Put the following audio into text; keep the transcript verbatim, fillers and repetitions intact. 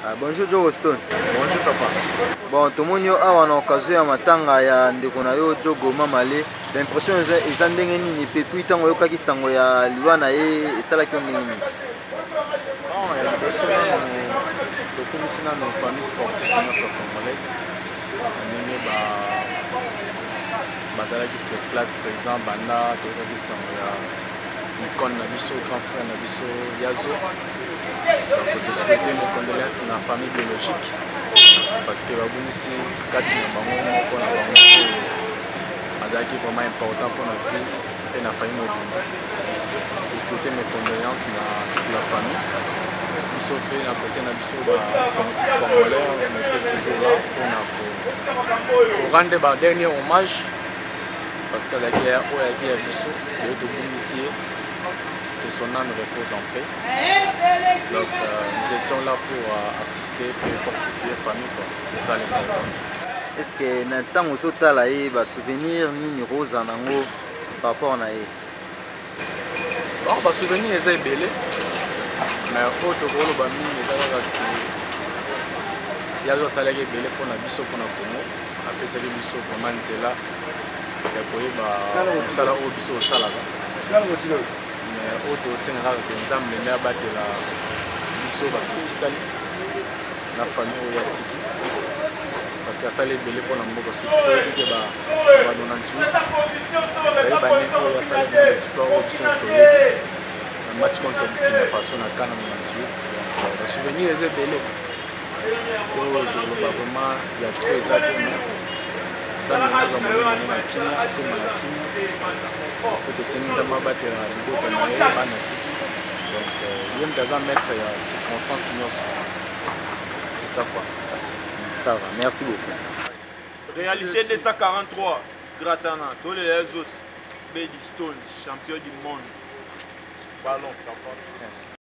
Ah, bonjour Joe Stone. Bonjour papa. Bon, tout le monde a une occasion à matanga ya ndeko na yo Joe Goma Malé. L'impression est que ndenge nini depuis tant oyo kaki sango ya liwa na ye esala ki ndenge nini. Bon, il y a l'impression que comme si dans nos familles sportives congolaises, ndenge ba bazala qui se place présent banda to kaki sango ya icône na biso grand frère na biso Yazo. Donc de souhaiter mes condoléances à la famille biologique parce que babunisi kati na bango moko na bango azalaki vraiment important pour notre vie et na famille mobimba. De souhaiter mes condoléances à toute la famille. Biso pe na côté na biso ba sportif congolais, on était toujours là pour rendre ba dernier hommage parce que la guerre où il y a biso de Tobunisi que son âme repose en paix. Donc euh, nous étions là pour euh, assister et fortifier la famille. C'est ça l'importance. Est-ce que dans le temps où vous avez des souvenirs ni rose en ango par rapport à eux? Bon, les souvenirs sont belles. Mais autre chose, il y a des salaires qui sont belles pour la biso pour la Congo. Après, c'est les biso pour Manzela. Il y a des salaires au biso au salaire. Mais autre aussi, nous avons des la biso batikali na famille oyo atiki parce que asali ebele mpona mboka soki ba quatre-vingt-dix-huit bayebani oyo asali na espoir oyo biso historique na match contre Burkina Faso na CAN quatre-vingt-dix-huit. Basouvenir eza ebele oyo toloba vraiment ya tro eza te ntango naza molimo na kimia akoma na kimia po tosengi nzambe abatela libota na ye bana tiki. Donc, il y a un maître de circonstances. C'est ça quoi. Merci. Ça va, merci beaucoup. Réalité deux cent quarante-trois, Gratana, tous les autres, Baby Stone, champion du monde. Ballon,